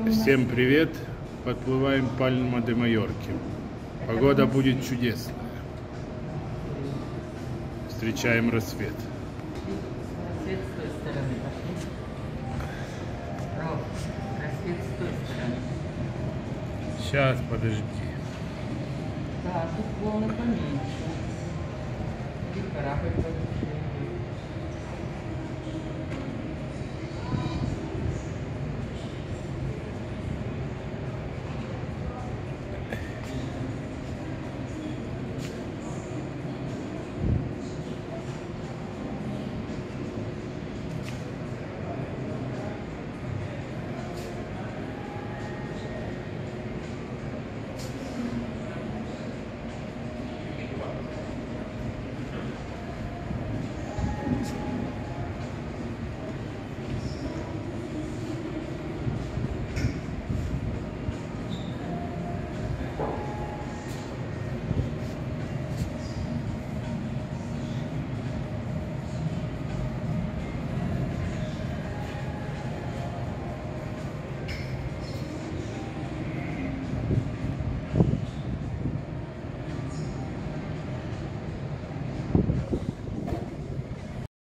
Всем привет! Подплываем Пальма де Майорки. Погода будет чудесная. Встречаем рассвет. Рассвет с той стороны пошли. Рассвет с той стороны. Сейчас, подожди. Да, тут волны поменьше. И корабль поменьше.